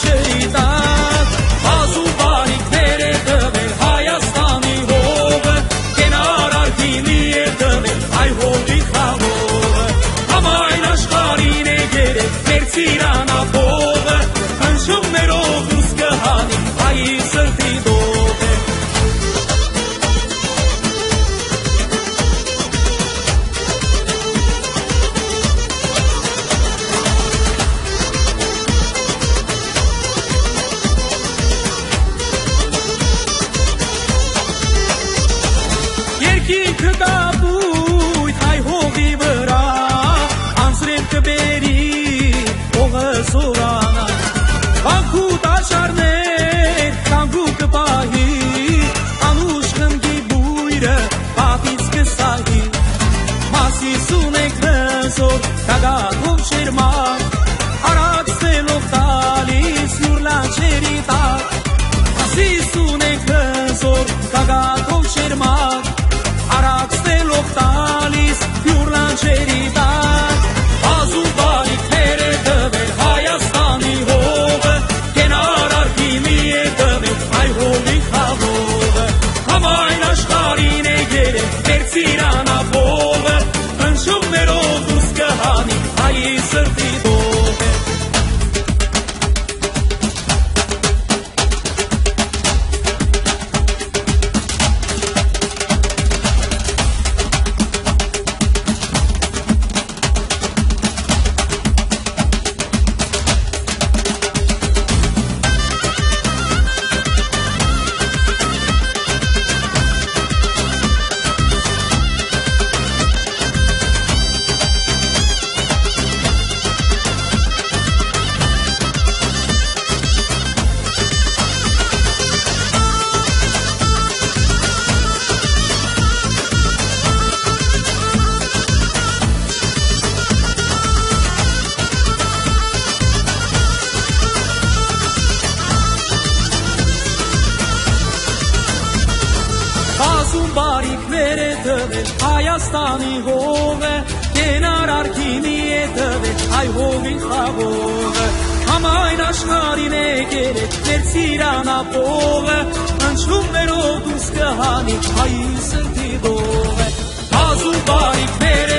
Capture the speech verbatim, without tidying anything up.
ջրի տակ Ազու բարիքներ է տվել Հայաստանի հողը Կենար արգինի է տվել այ հողի խաղողը Համայն աշխարհին է գերել մեր ծիրանափողը Հնչյուններով դուրս կհանի հայի սրտի դողը Երկինքը կապույտ հայ հողի վրա Անձրև կբերի հողը սորանա Վանքու տաշարներ կանգու կպահի Անուշ խնգի բույրը պատից կսահի Մասիս ունենք հզոր կագաթով շերմակ Արաքսելով տալիս յուր լանջերի տակ Մասիս ունենք հզոր կագաթով շերմակ Արաքսելով տալիս յուր լանջերի տակ Ազու բարիքներ է տվել Հայաստանի հողը Կենար արգինի է տվել այ հողի խաղողը Համայն աշխարհին է գերել մեր ծիրանափողը Հնչյուններով դուրս կհանի հայի սրտի դողը Ազուն բարիքներ է տվել Հայաստանի հողը Կենար արգինի է տվել այ հողի խաղողը Համայն աշխարհին է գերել մեր ծիրանափողը Հնչյուններով դուրս կհանի հայի սրտի դողը Ազուն բարիքներ